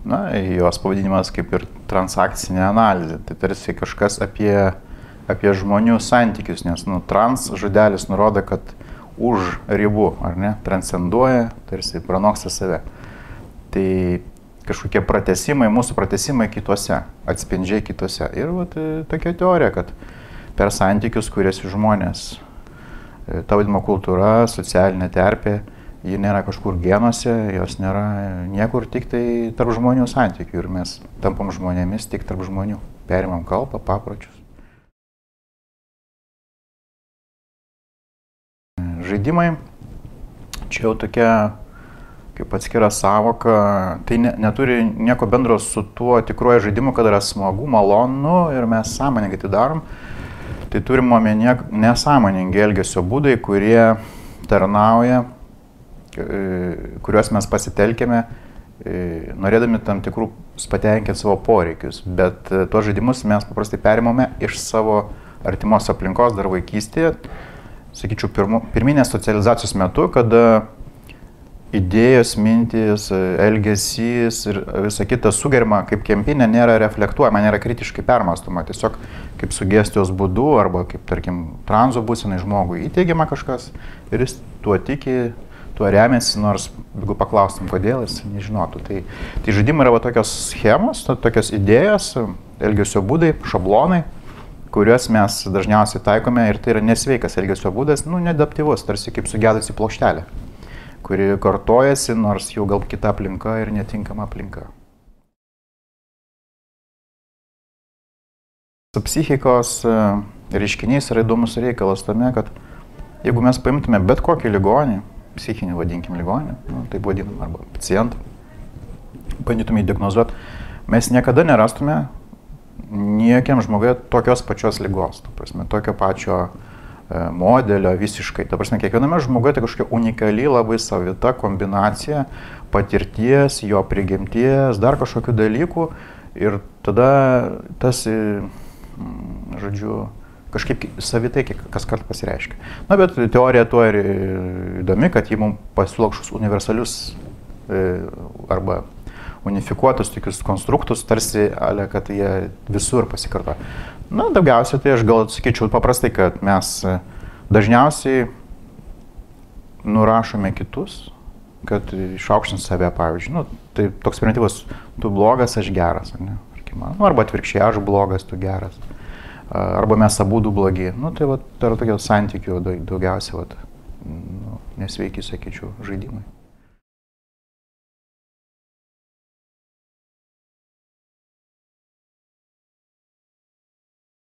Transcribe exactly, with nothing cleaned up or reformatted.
Na, jos pavadinimas kaip ir transakcinė analizė. Tai tarsi kažkas apie, apie žmonių santykius, nes nu, trans žodelis nurodo, kad už ribų, ar ne, transcenduoja, tarsi pranoksta save. Tai kažkokie pratesimai, mūsų pratesimai kitose, atspindžiai kitose. Ir vat, tokia teorija, kad per santykius kuriasi žmonės. Ta vadinama kultūra, socialinė terpė, ji nėra kažkur genuose, jos nėra niekur, tik tai tarp žmonių santykių. Ir mes tampam žmonėmis tik tarp žmonių. Perimam kalbą, papročius. Žaidimai, čia jau tokia kaip atskira savoka, tai ne, neturi nieko bendro su tuo tikruoju žaidimu, kad yra smagu, malonu ir mes sąmoningai tai darom. Tai turim omenyje nesąmoningi elgesio būdai, kurie tarnauja, kuriuos mes pasitelkėme, norėdami tam tikrų patenkinti savo poreikius. Bet tuos žaidimus mes paprastai perimame iš savo artimos aplinkos dar vaikystėje, sakyčiau, pirmu, pirminės socializacijos metu, kada idėjos, mintys, elgesys ir visa kita sugerima kaip kempinė, nėra reflektuojama, nėra kritiškai permastoma, tiesiog kaip sugestijos būdu arba kaip, tarkim, tranzo būsenai žmogui įteigiama kažkas ir jis tuo tiki, tuo remiasi, nors jeigu paklaustum, kodėl jis nežinotų. Tai, tai žaidimai yra va, tokios schemos, tokios idėjos, elgesio būdai, šablonai, kuriuos mes dažniausiai taikome ir tai yra nesveikas elgesio būdas, nu, neadaptyvus, tarsi kaip sugedusi plokštelė, kuri kartojasi, nors jau gal kita aplinka ir netinkama aplinka. Psichikos reiškinys yra įdomus reikalas tame, kad jeigu mes paimtume bet kokį ligonį, psichinį vadinkim ligonį, nu, taip vadinam, arba pacientą, bandytume įdiagnozuoti, mes niekada nerastume niekiam žmoguje tokios pačios ligos, ta prasme, tokio pačio modelio visiškai. Ta prasme, kiekviename žmoguje tai kažkokia unikali, labai savita kombinacija patirties, jo prigimties, dar kažkokių dalykų ir tada tas, žodžiu, kažkaip savitai kas kart pasireiškia. Na, bet teorija tuo ir įdomi, kad jį mums pasiūlo kažkokius universalius arba unifikuotus tokius konstruktus, tarsi, ale, kad jie visur pasikartoja. Na, daugiausiai tai aš gal sakyčiau paprastai, kad mes dažniausiai nurašome kitus, kad išaukštint save, pavyzdžiui. Nu, tai toks primityvus, tu blogas, aš geras, ar ne? Nu, arba atvirkščiai, aš blogas, tu geras. Arba mes abudu blogi. Nu, tai va, tai yra tokios santykių daugiausiai, va, nu, nesveiki, sakyčiau, žaidimai.